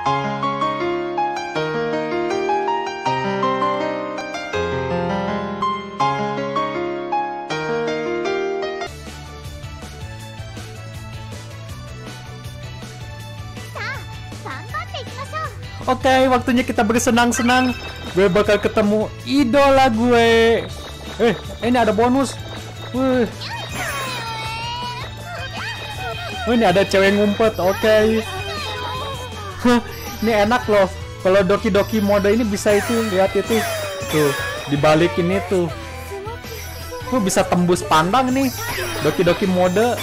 Oke, waktunya kita bersenang-senang. Gue bakal ketemu idola gue. Ini ada bonus. Ini ada cewek ngumpet. Oke. Ini enak loh. Kalau doki-doki mode ini bisa itu, lihat itu. Tuh, dibalik ini tuh. Bisa tembus pandang nih. Doki-doki mode.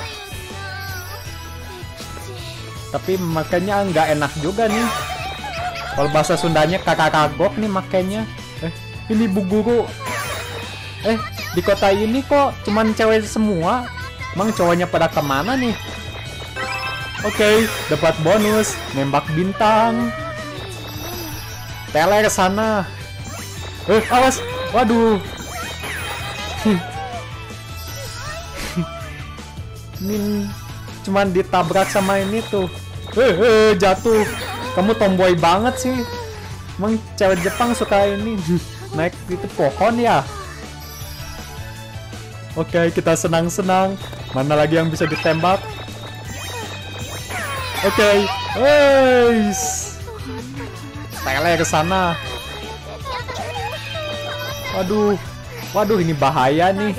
Tapi makanya nggak enak juga nih. Kalau bahasa Sundanya kakak kagok nih makanya. Ini Bu Guru. Di kota ini kok cuman cewek semua. Emang cowoknya pada kemana nih? Oke, dapat bonus nembak bintang. Tele ke sana. Awas. Waduh. Ini cuman ditabrak sama ini tuh. Jatuh. Kamu tomboy banget sih. Emang cewek Jepang suka ini naik itu pohon ya. Oke, kita senang-senang. Mana lagi yang bisa ditembak? Oke. Tele ke sana. Waduh, ini bahaya nih.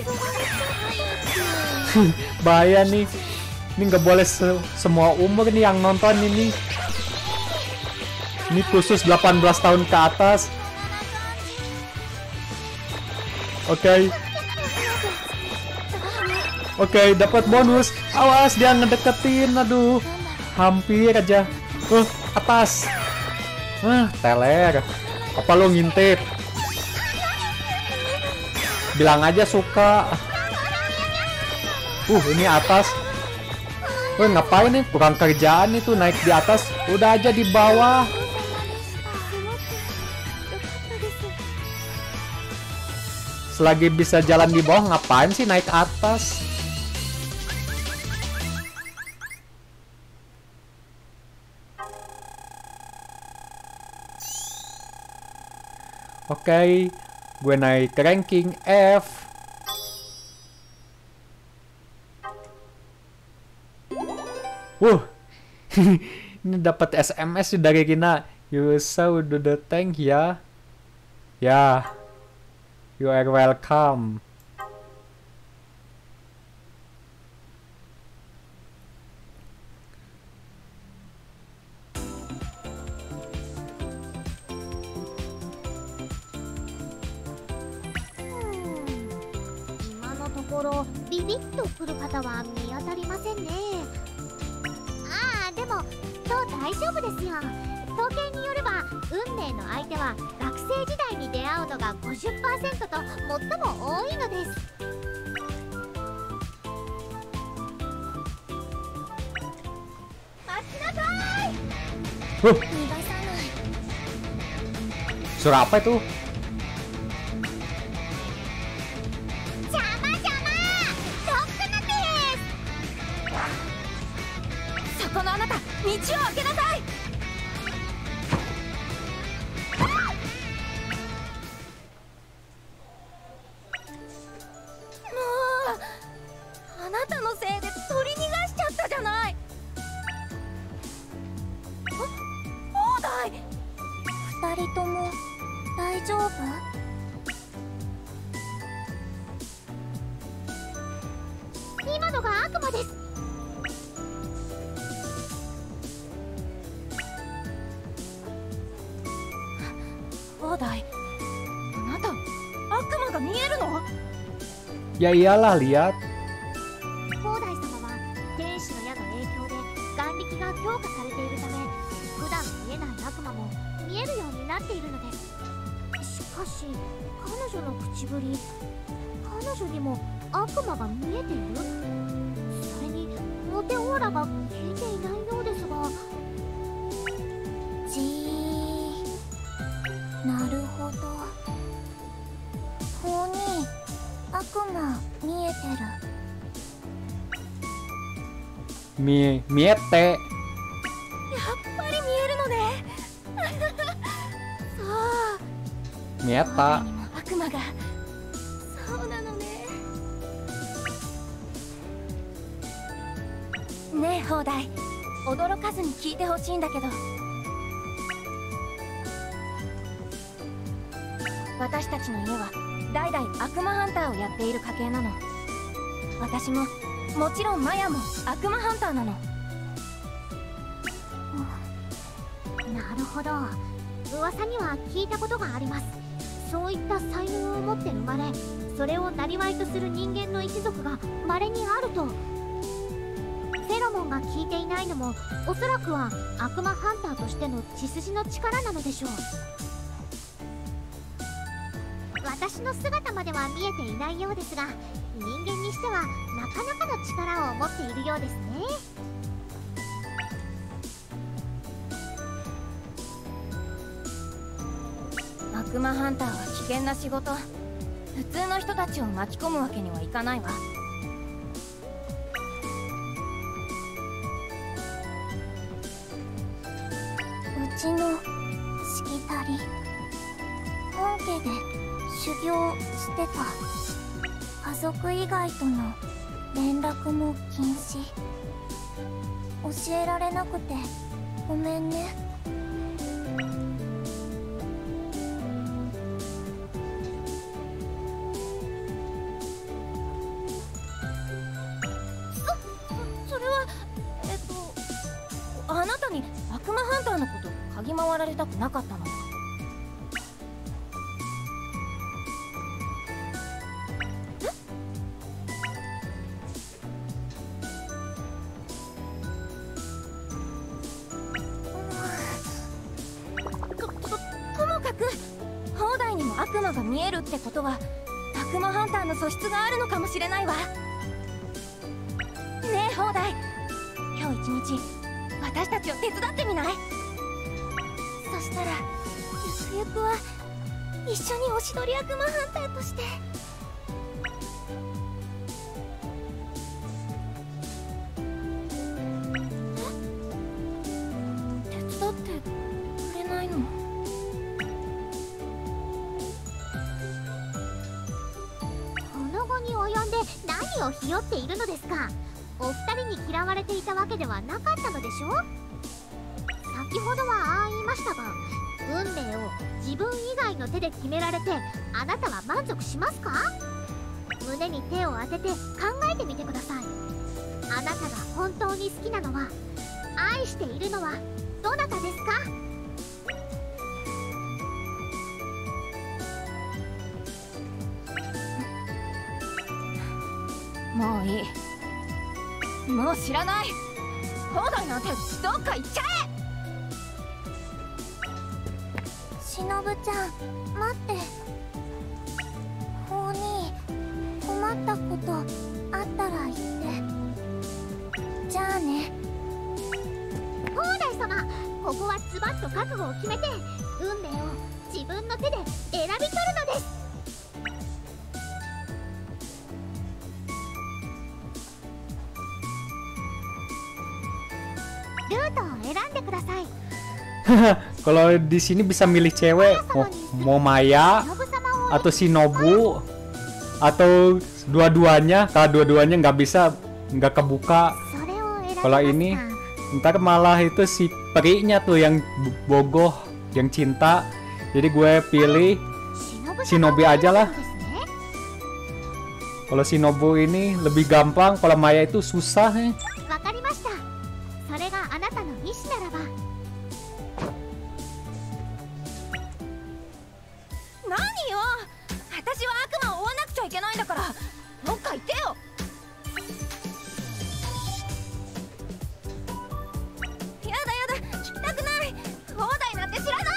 Bahaya nih. Ini nggak boleh semua umur nih yang nonton ini. Ini khusus 18 tahun ke atas. Oke, dapat bonus. Awas, dia ngedeketin. Aduh, hampir aja. Atas. Teler. Apa lo ngintip? Bilang aja suka. Ini atas. Ngapain nih? Kurang kerjaan itu naik di atas. Udah aja di bawah. Selagi bisa jalan di bawah, ngapain sih naik atas? Oke, gue naik ranking F. Ini dapat SMS dari Rina. You saw the tank ya? Ya. You are welcome. Bibiビビッと来る方は見当たりませんね。でもそう大丈夫ですよ。統計によれば運命の相手は学生時代に出会うのが 50% と最も多いのです。待ちなさい。逃がさない。 Suara apa itu? このあなた、道を開けなさい。もうあなたのせいで取り逃がしちゃったじゃない。放題。二人とも大丈夫？今のが悪魔です。放題。あなた、悪魔が見えるの ？Ya iyalah, lihat。 放題様は天使の矢の影響で眼力が強化されているため、普段見えない悪魔も見えるようになっているのです。しかし彼女の口ぶり、彼女にも悪魔が見えている。それにモテオーラが消えていないようですが。なるほど。ここに悪魔見えてる。 見えて。 やぱり見えるのね。そう、 見えた。 にも悪魔が。そうなのね。ねえ放題、驚かずに聞いてほしいんだけど、私たちの家は代々悪魔ハンターをやっている家系なの。私ももちろんマヤも悪魔ハンターなの。なるほど、噂には聞いたことがあります。そういった才能を持って生まれ、それを生りとする人間の一族が稀にあると。フェロモンが効いていないのもおそらくは悪魔ハンターとしての血筋の力なのでしょう。私の姿までは見えていないようですが、人間にしてはなかなかの力を持っているようですね。悪魔ハンターは危険な仕事。普通の人たちを巻き込むわけにはいかないわ。うちのしきたり、本家で修行してた。家族以外との連絡も禁止。教えられなくてごめんね。それはあなたに悪魔ハンターのこと嗅ぎ回られたくなかったの？ともかく放題にも悪魔が見えるってことは悪魔ハンターの素質があるのかもしれないわ。ねえ放題、今日一日私たちを手伝ってみない？そしたらゆくゆくは一緒におしどり悪魔ハンターとして。手伝ってくれないの？この後に及んで何をひよっているのですか？お二人に嫌われていたわけではなかったのでしょ？先ほどはああ言いましたが、運命を自分以外の手で決められてあなたは満足しますか？胸に手を当てて考えてみてください。あなたが本当に好きなのは、愛しているのはどなたですか？もういい。もう知らない。放題なんてどっか行っちゃえ。しのぶちゃん、待って。ほうに困ったことあったら言って。じゃあね。放題様、ここはズバッと覚悟を決めて運命を自分の手で選び取るのです。ルートを選んでください。 Kalau di sini bisa milih cewek, mau Maya atau Shinobu atau dua-duanya. Kalau dua-duanya nggak bisa, nggak kebuka. Kalau ini ntar malah itu si perinya tuh yang bogoh, yang cinta. Jadi gue pilih Shinobi aja lah. Kalau Shinobu ini lebih gampang, kalau Maya itu susah. それがあなたの意志ならば。何よ、私は悪魔を追わなくちゃいけないんだから、どっか行ってよ。やだやだ、聞きたくない。放題なんて知らない。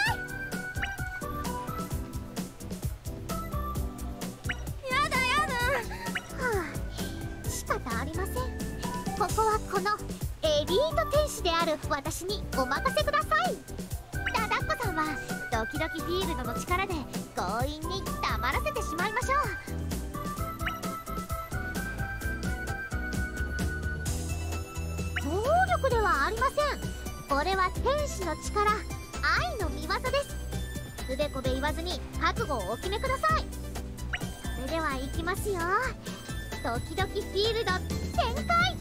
やだやだ。はあ、仕方ありません。ここはこのエリート天使である私にお任せください。ダダッコさんはドキドキフィールドの力で強引に黙らせてしまいましょう。暴力ではありません。 これは天使の力、愛の見業です。つべこべ言わずに覚悟をお決めください。それでは行きますよ。ドキドキフィールド展開。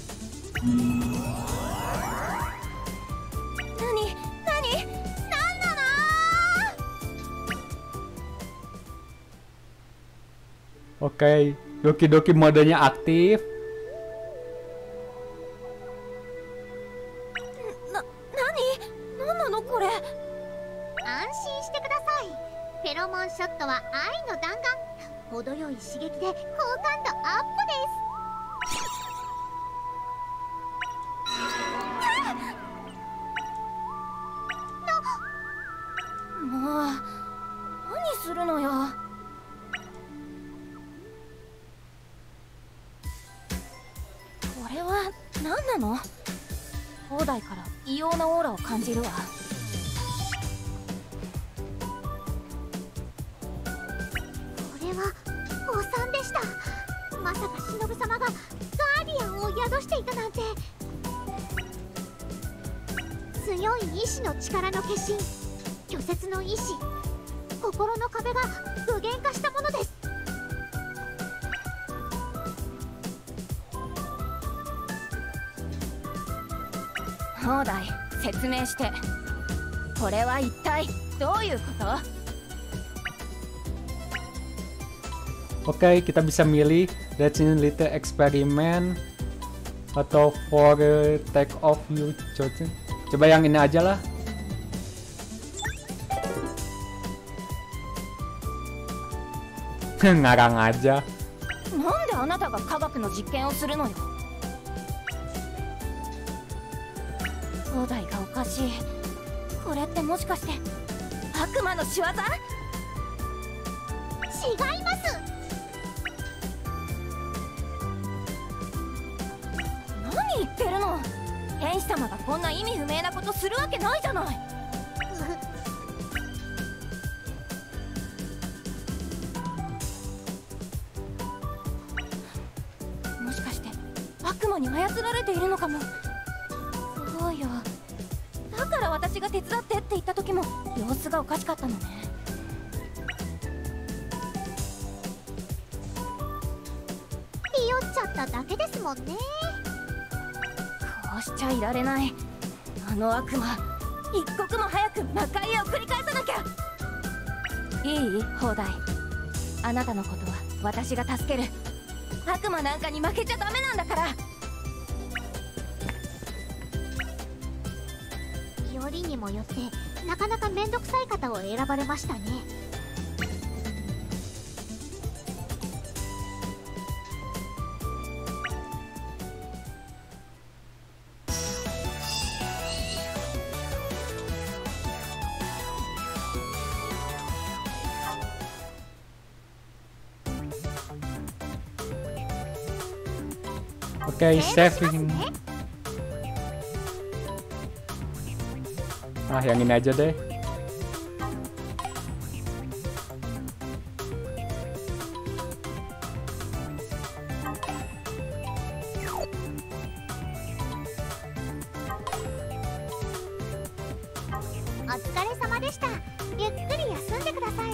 何なの。 Oke, Doki-Doki modenya aktif. 何なのこれ。安心してください。フェロモンショットは愛の弾丸。程よい刺激で好感度アップです。もう何するのよ。これは何なの。砲台から異様なオーラを感じるわ。これは誤算でした。まさか忍様がガーディアンを宿していたなんて。強い意志の力の化身、虚説の意志、心の壁が具現化したものです。砲台、説明して。これは一体どういうこと？ Oke, kita bisa milih Racing Little Experiment atau For Take Off You Chosen. Coba yang ini aja lah. Ngarang aja. なんであなたが科学の実験をするのよ。砲台がおかしい。これってもしかして悪魔の仕業？違います。何言ってるの。天使様がこんな意味不明なことするわけないじゃない。もしかして悪魔に操られているのかも。そうよ。だから私が手伝ってって言った時も様子がおかしかったのね。ひよっちゃっただけですもんね。こうしちゃいられない。あの悪魔、一刻も早く魔界へ送り返さなきゃ。いい？砲台、あなたのことは私が助ける。悪魔なんかに負けちゃダメなんだから。よりにもよってなかなか面倒くさい方を選ばれましたね。 Oke, saving. Ah, yang ini aja deh. O 疲れ様でした。ゆっくり休んでください。